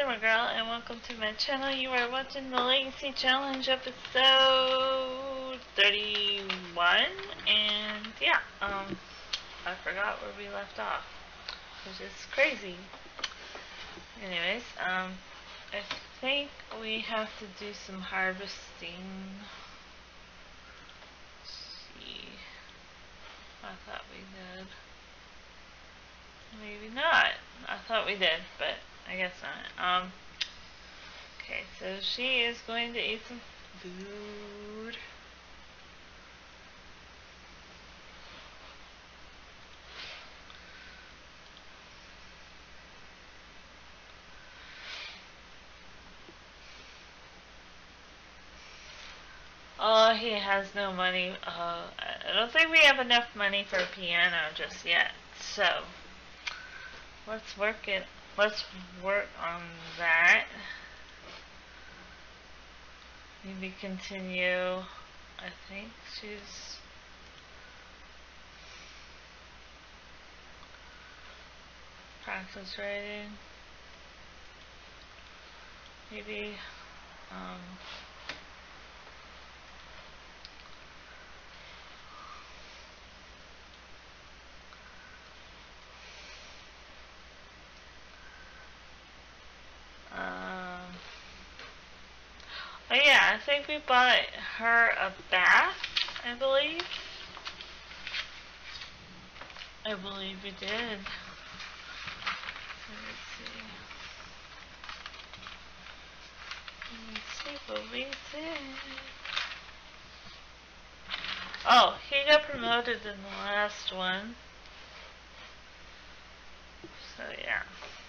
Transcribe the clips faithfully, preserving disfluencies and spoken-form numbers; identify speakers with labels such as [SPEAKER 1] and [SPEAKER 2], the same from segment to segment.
[SPEAKER 1] Simmer Girl, and welcome to my channel. You are watching the Legacy Challenge episode thirty-one, and yeah, um, I forgot where we left off, which is crazy. Anyways, um, I think we have to do some harvesting. Let's see. I thought we did. Maybe not. I thought we did, but I guess not. Um, okay, so she is going to eat some food. Oh, he has no money. Uh, I don't think we have enough money for a piano just yet. So, let's work it. Let's work on that. Maybe continue. I think she's practice writing. Maybe. Um, Um, oh yeah, I think we bought her a bath, I believe. I believe we did. Let's see. Let's see what we did. Oh, he got promoted in the last one. So yeah.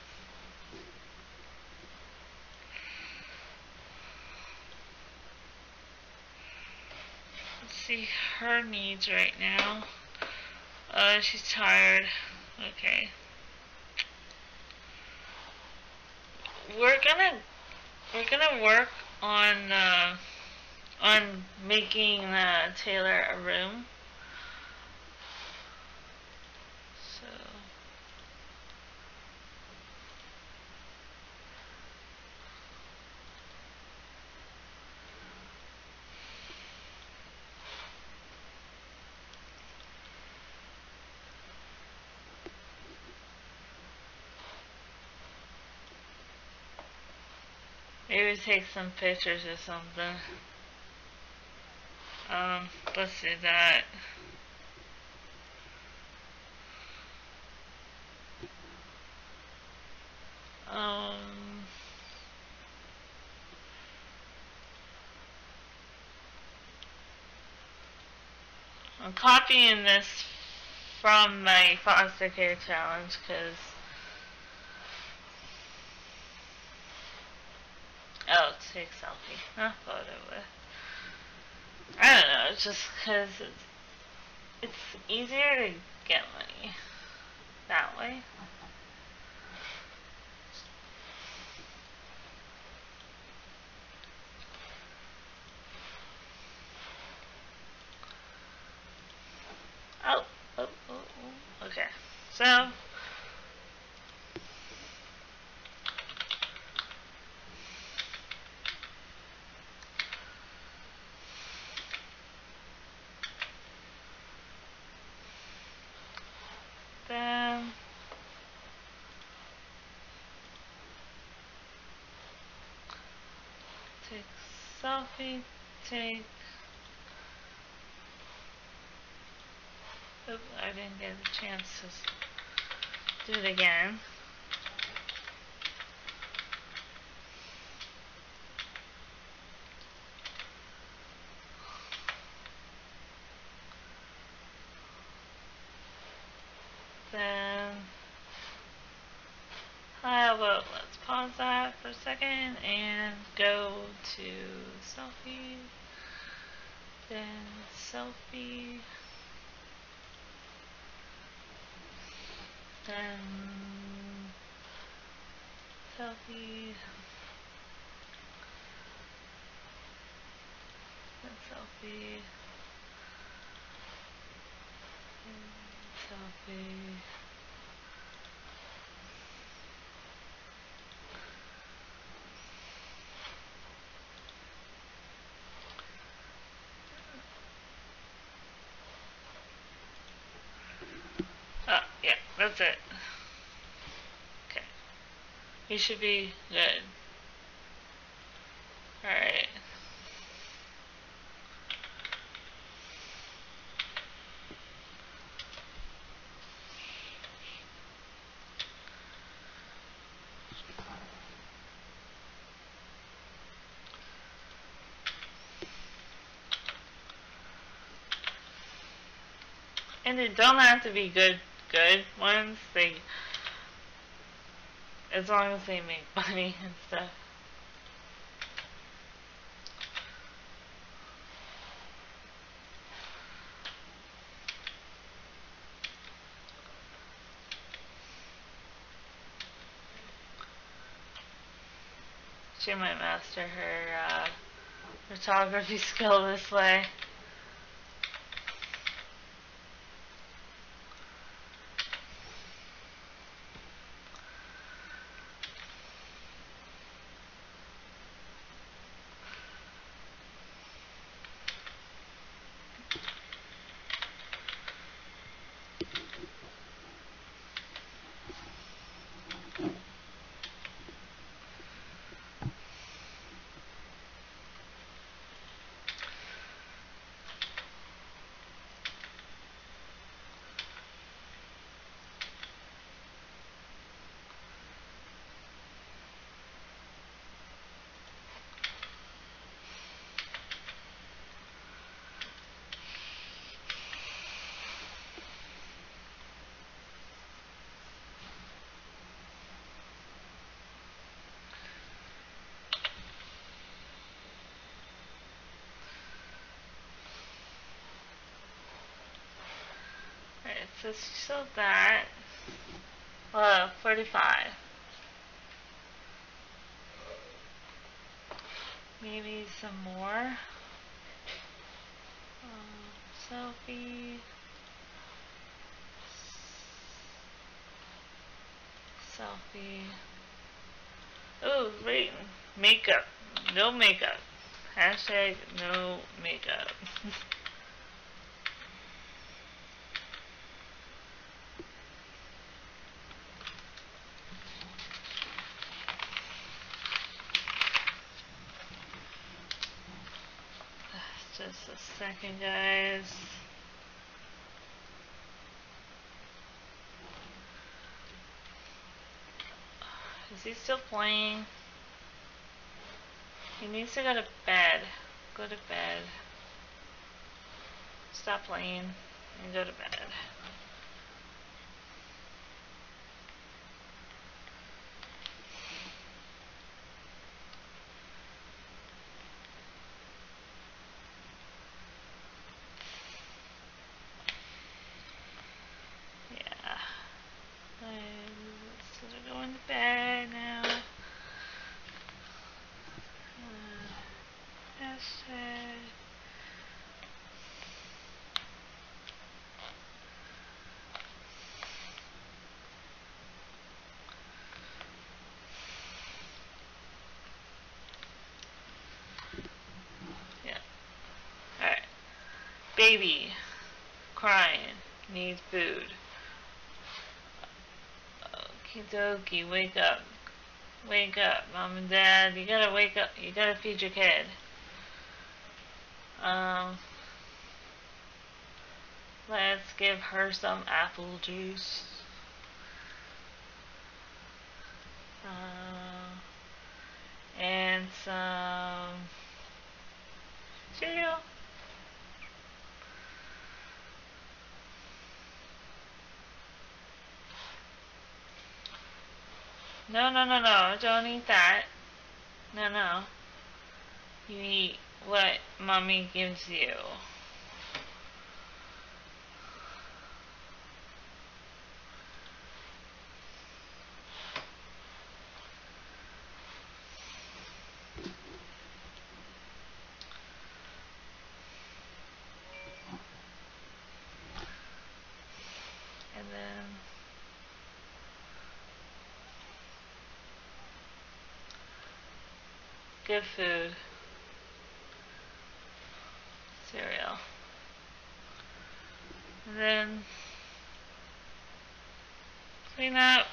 [SPEAKER 1] Let's see her needs right now. Uh, she's tired. Okay. We're gonna we're gonna work on uh, on making uh, Taylor a room. So maybe take some pictures or something. Um, let's do that. Um, I'm copying this from my foster care challenge because oh, take selfie, not photo with. I don't know. It's just because it's it's easier to get money that way. Oh, oh, oh, oh. Okay. So. Then take selfie, take. Oops, I didn't get a chance to do it again. Then, how about let's pause that for a second and go to selfie, then selfie, then selfie, then selfie, then selfie. That's it. Okay. You should be good. Alright. And they don't have to be good, good ones. They, as long as they make money and stuff. She might master her uh, photography skill this way. Alright, so still that. Well, forty-five. Maybe some more. Um, selfie. Selfie. Oh, wait. Makeup. No makeup. Hashtag no makeup. Just a second, guys. Is he still playing? He needs to go to bed. Go to bed. Stop playing and go to bed. Yeah. So they're going to bed now. Uh, hashtag. Yeah. Alright. Baby. Crying. Needs food. Okie dokie. Wake up. Wake up, mom and dad. You gotta wake up. You gotta feed your kid. Um, let's give her some apple juice. Uh, and some cereal. No, no, no, no. Don't eat that. No, no. You eat what mommy gives you. And then good food. Cereal. And then Clean up.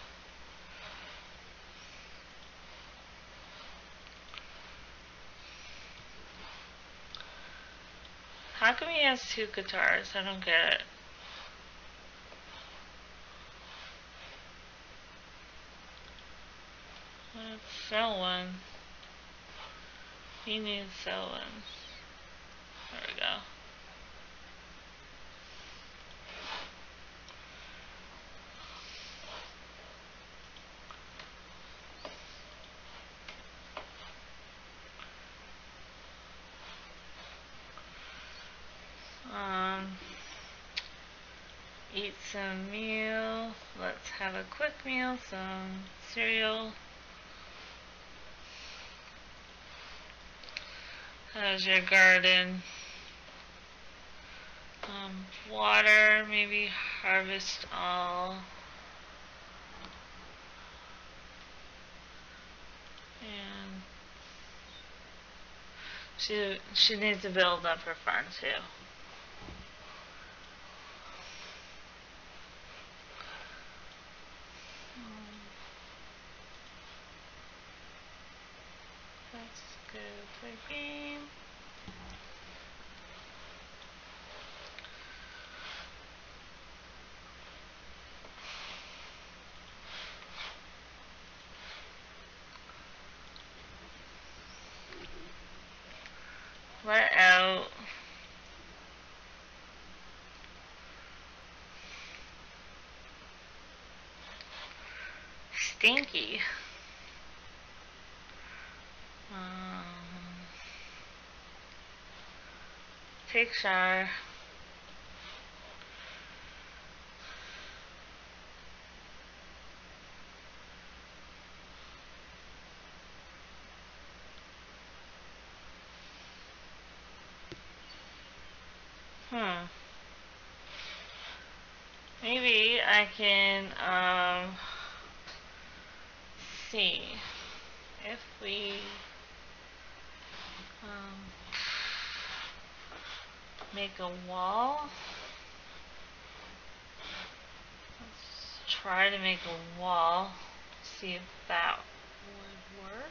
[SPEAKER 1] How come he has two guitars? I don't get it. Let's sell one. He needs to sell one. There we go. Um, eat some meal. Let's have a quick meal. Some cereal. How's your garden? Um, water. Maybe harvest all. And she she needs to build up her farm too. Let's go play game. Let out. Stinky. Um, take shower. Hmm. Maybe I can um see if we um make a wall. Let's try to make a wall. See if that would work.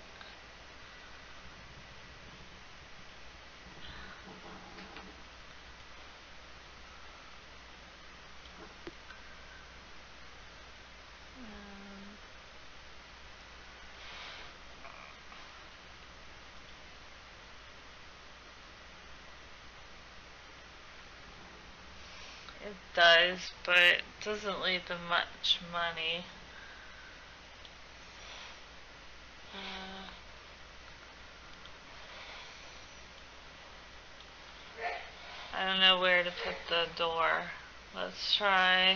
[SPEAKER 1] Um, it does, but it doesn't lead to much money. Uh, I don't know where to put the door. Let's try.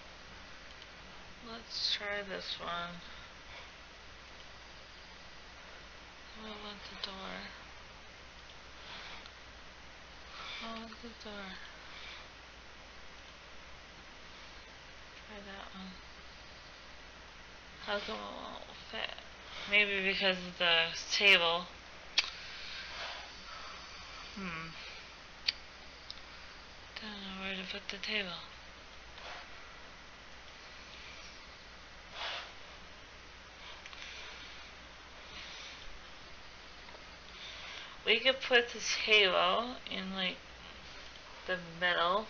[SPEAKER 1] Let's try this one. I want the door. I want the door. Try that one. How come it won't fit? Maybe because of the table. Hmm. Don't know where to put the table. We could put the table in like the middle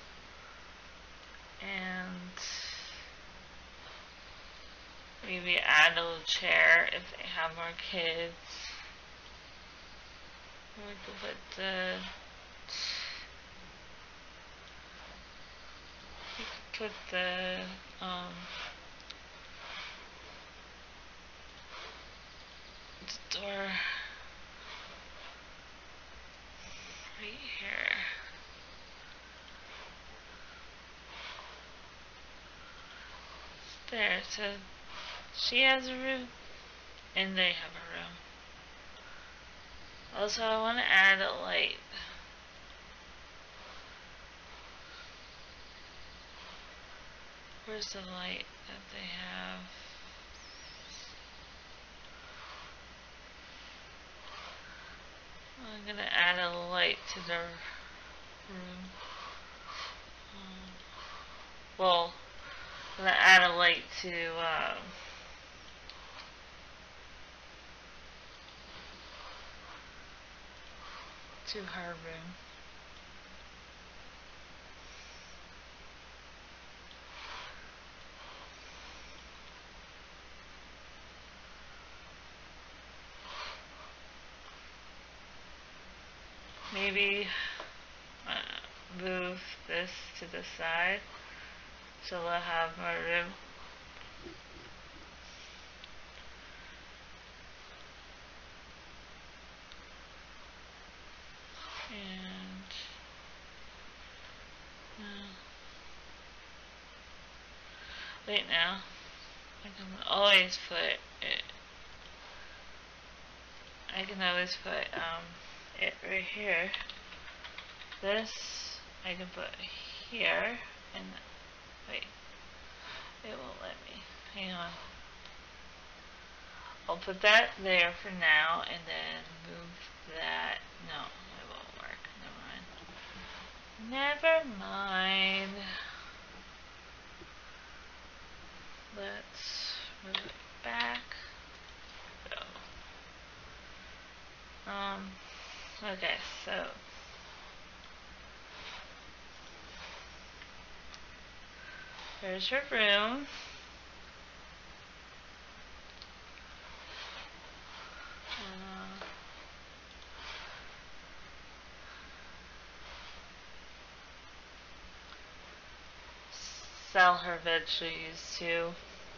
[SPEAKER 1] and maybe add a little chair if they have more kids. Or we could put the we could put the um the door right here. There, so she has a room and they have a room. Also, I want to add a light. Where's the light that they have? I'm gonna add a light to their room. Um, well, I'm gonna add a light to uh, to her room. Maybe uh, move this to the side so we'll have more room. And uh, wait now, I can always put it. I can always put um, it right here. This I can put here, and wait, it won't let me. Hang on. I'll put that there for now, and then move that. No, it won't work. Never mind. Never mind. Let's move it back. So, um, okay, so there's her room. Uh, sell her veggies too.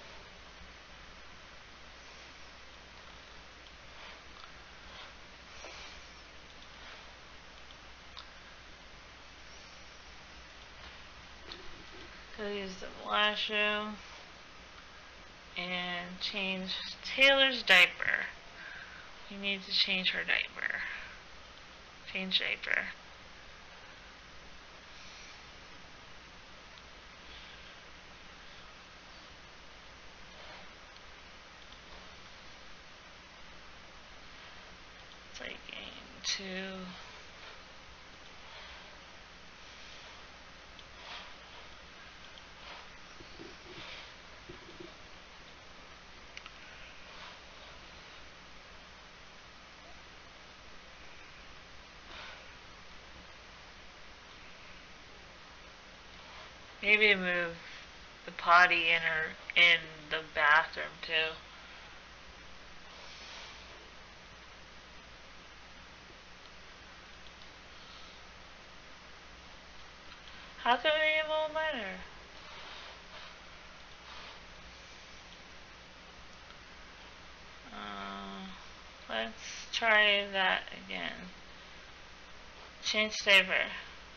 [SPEAKER 1] Go use the washroom and change Taylor's diaper. We need to change her diaper. Change diaper. It's like game two. Maybe move the potty in her in the bathroom too. How come it won't let her? Uh, let's try that again. Change diaper.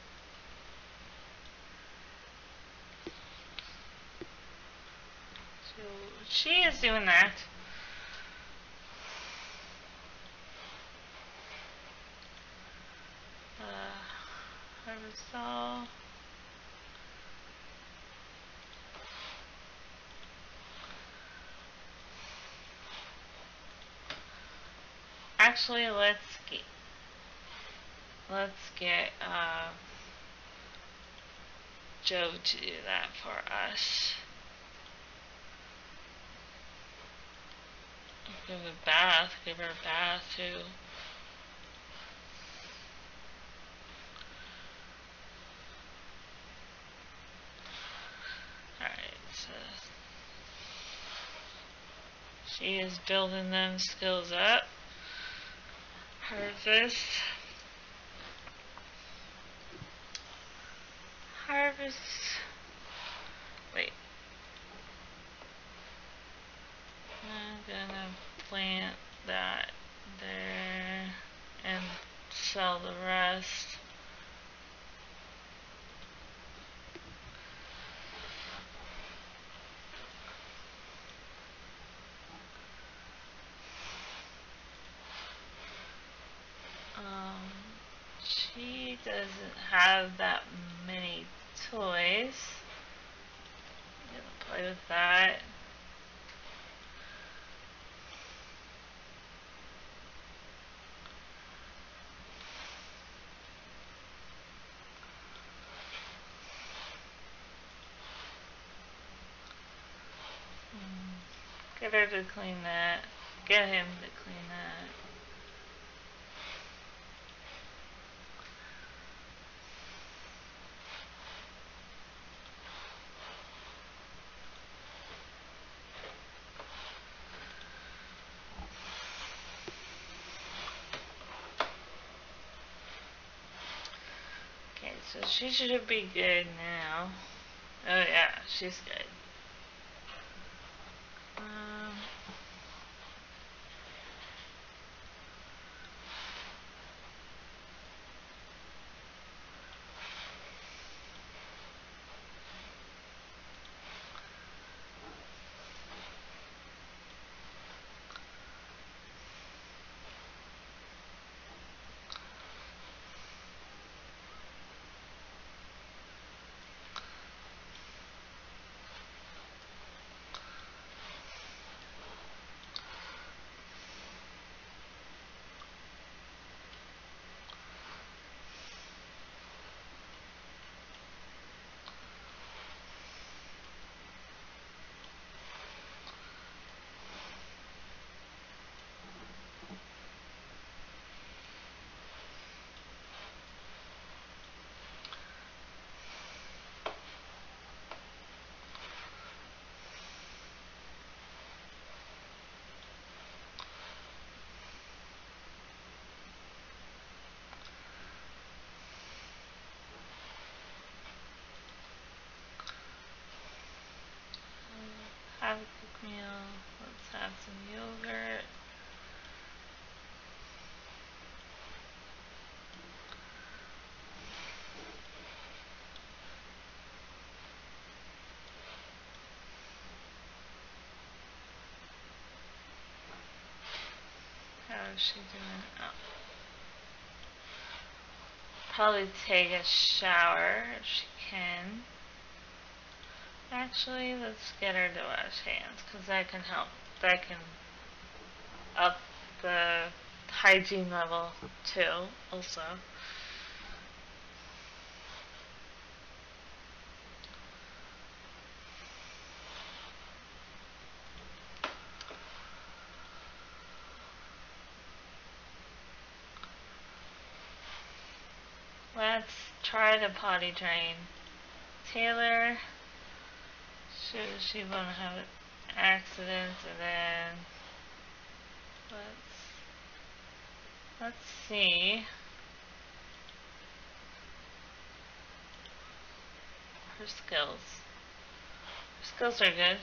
[SPEAKER 1] So she is doing that. Uh, Harvestall. Actually, let's get let's get uh, Joe to do that for us. Give a bath. Give her a bath too. Alright, so she is building them skills up. Harvest. Harvest. Wait. I'm gonna plant that there and sell the rest. Um, she doesn't have that many toys. I'm gonna play with that. Get her to clean that. Get him to clean that. Okay, so she should be good now. Oh yeah, she's good. Um, have a quick meal. Let's have some yogurt. How is she doing? Oh. Probably take a shower if she can. Actually, let's get her to wash hands, because that can help. That can up the hygiene level too, also. Let's try to potty train Taylor. Should she won't have accidents, and then let's let's see her skills. Her skills are good.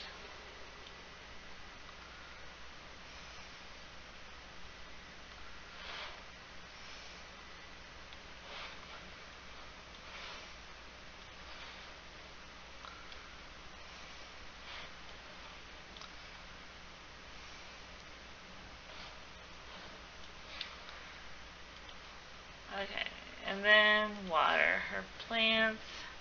[SPEAKER 1] Okay, and then water her plants.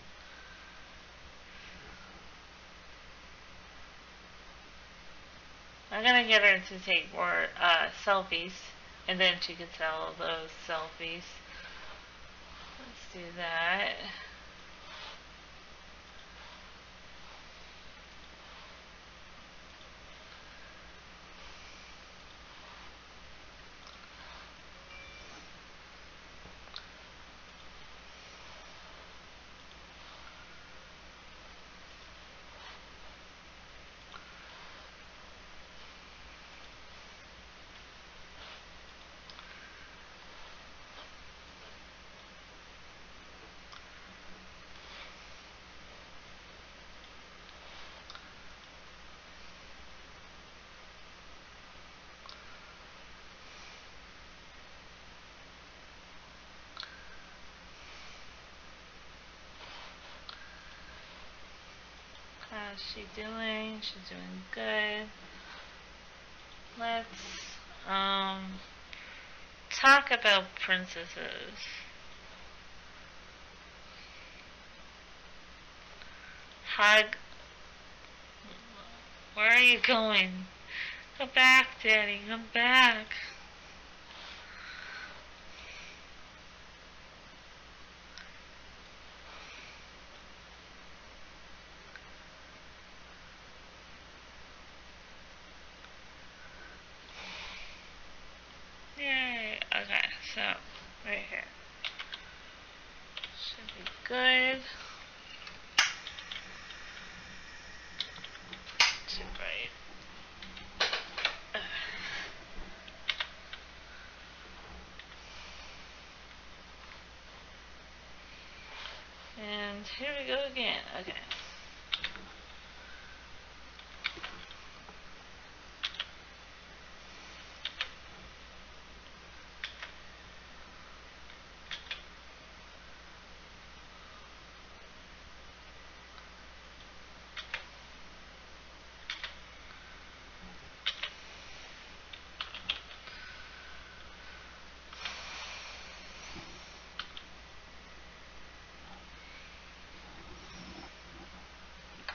[SPEAKER 1] I'm gonna get her to take more uh, selfies, and then she can sell those selfies. Let's do that. How's she doing? She's doing good. Let's um talk about princesses. Hug. Where are you going? Come back, Daddy. Come back.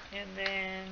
[SPEAKER 1] And then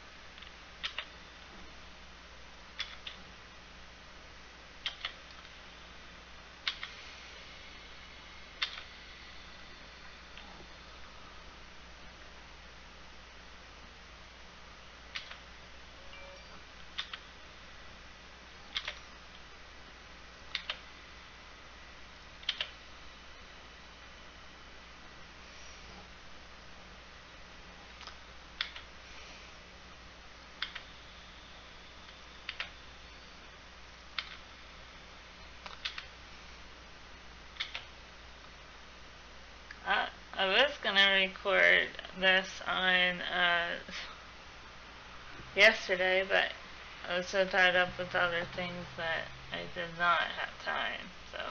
[SPEAKER 1] I, I was gonna record this on uh, yesterday, but I was so tied up with other things that I did not have time. So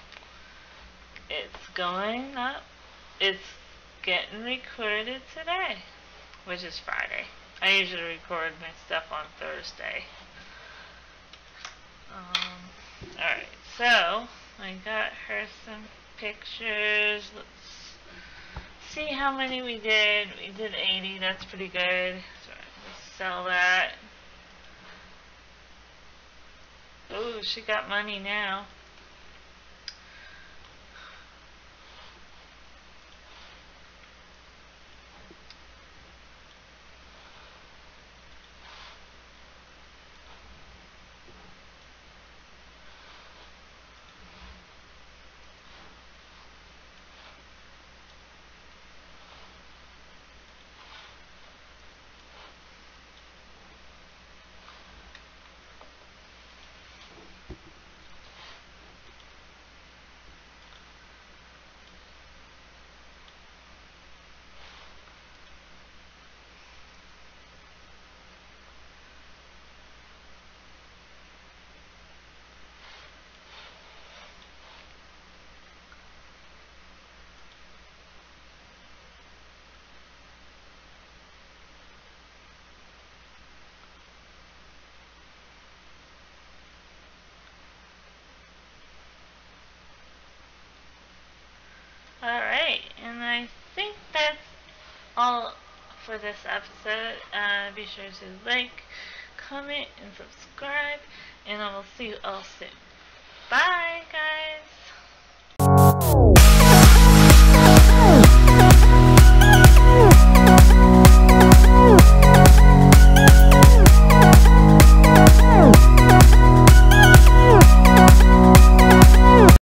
[SPEAKER 1] it's going up. It's getting recorded today, which is Friday. I usually record my stuff on Thursday. Um, Alright, so I got her some pictures. Let's see how many we did. We did eighty, that's pretty good. So let's sell that. Ooh, she got money now. Alright, and I think that's all for this episode. Uh, be sure to like, comment, and subscribe, and I will see you all soon. Bye, guys!